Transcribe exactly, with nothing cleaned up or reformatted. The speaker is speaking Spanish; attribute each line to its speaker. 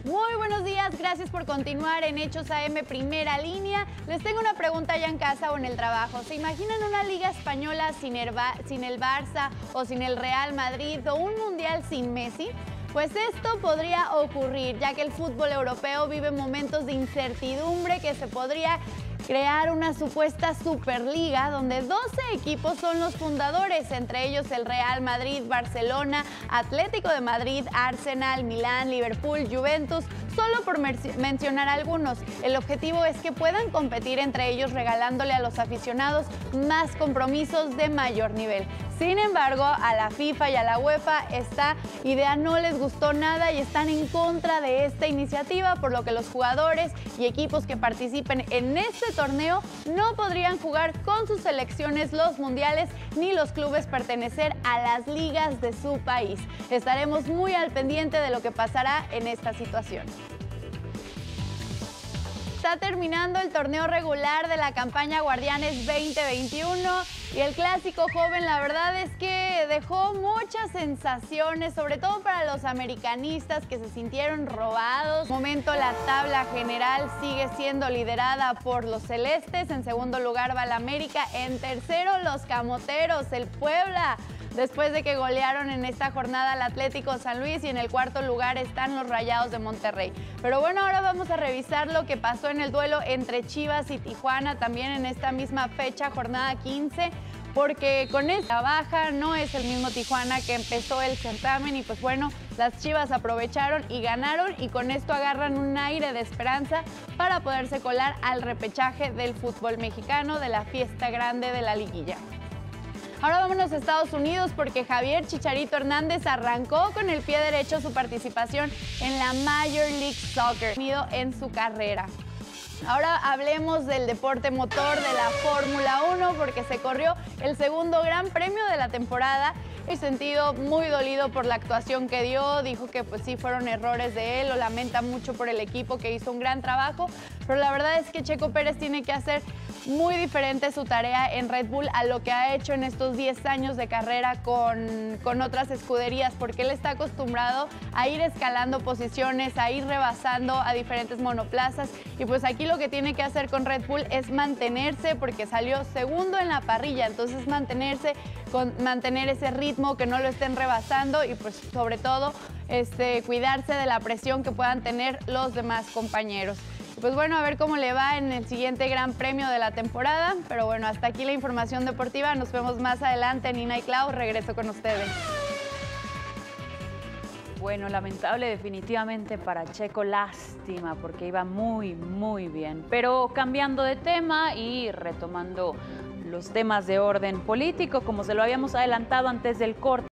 Speaker 1: Muy buenos días, gracias por continuar en Hechos A M Primera Línea. Les tengo una pregunta allá en casa o en el trabajo. ¿Se imaginan una liga española sin el, sin el Barça o sin el Real Madrid o un mundial sin Messi? Pues esto podría ocurrir, ya que el fútbol europeo vive momentos de incertidumbre que se podría crear una supuesta Superliga donde doce equipos son los fundadores, entre ellos el Real Madrid, Barcelona, Atlético de Madrid, Arsenal, Milán, Liverpool, Juventus, solo por mencionar algunos. El objetivo es que puedan competir entre ellos regalándole a los aficionados más compromisos de mayor nivel. Sin embargo, a la FIFA y a la UEFA esta idea no les gustó nada y están en contra de esta iniciativa, por lo que los jugadores y equipos que participen en este torneo no podrían jugar con sus selecciones los mundiales ni los clubes pertenecer a las ligas de su país. Estaremos muy al pendiente de lo que pasará en esta situación. Está terminando el torneo regular de la campaña Guardianes veinte veintiuno y el clásico joven, la verdad es que dejó muchas sensaciones, sobre todo para los americanistas que se sintieron robados. De momento la tabla general sigue siendo liderada por los celestes, en segundo lugar va el América, en tercero los camoteros, el Puebla, después de que golearon en esta jornada al Atlético San Luis, y en el cuarto lugar están los Rayados de Monterrey. Pero bueno, ahora vamos a revisar lo que pasó en el duelo entre Chivas y Tijuana, también en esta misma fecha, jornada quince, porque con esta baja no es el mismo Tijuana que empezó el certamen y pues bueno, las Chivas aprovecharon y ganaron y con esto agarran un aire de esperanza para poderse colar al repechaje del fútbol mexicano de la fiesta grande de la liguilla. Ahora vámonos a Estados Unidos porque Javier Chicharito Hernández arrancó con el pie derecho su participación en la Major League Soccer en su carrera. Ahora hablemos del deporte motor de la Fórmula uno porque se corrió el segundo gran premio de la temporada. He sentido muy dolido por la actuación que dio, dijo que pues sí fueron errores de él, lo lamenta mucho por el equipo que hizo un gran trabajo, pero la verdad es que Checo Pérez tiene que hacer muy diferente su tarea en Red Bull a lo que ha hecho en estos diez años de carrera con, con otras escuderías, porque él está acostumbrado a ir escalando posiciones, a ir rebasando a diferentes monoplazas y pues aquí lo que tiene que hacer con Red Bull es mantenerse, porque salió segundo en la parrilla, entonces mantenerse, con, mantener ese ritmo, que no lo estén rebasando y pues sobre todo este, cuidarse de la presión que puedan tener los demás compañeros. Pues bueno, a ver cómo le va en el siguiente gran premio de la temporada, pero bueno, hasta aquí la información deportiva, nos vemos más adelante. Nina y Clau, regreso con ustedes.
Speaker 2: Bueno, lamentable definitivamente para Checo, lástima, porque iba muy, muy bien. Pero cambiando de tema y retomando los temas de orden político, como se lo habíamos adelantado antes del corte.